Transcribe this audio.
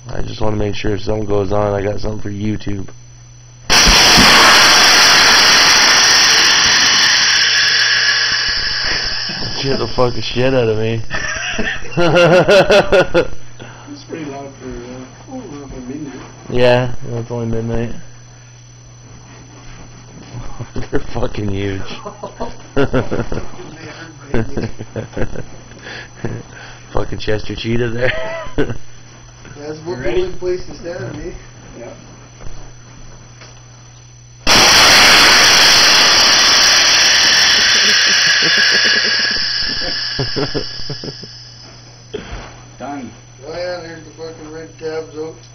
I just want to make sure if something goes on, I got something for YouTube. Scared the fucking shit out of me. It's pretty loud for midnight. Yeah, it's only midnight. They're fucking huge. Fucking Chester Cheetah there. That's the only place to stand, me. Yeah. Done. Oh yeah, there's the fucking red tabs out.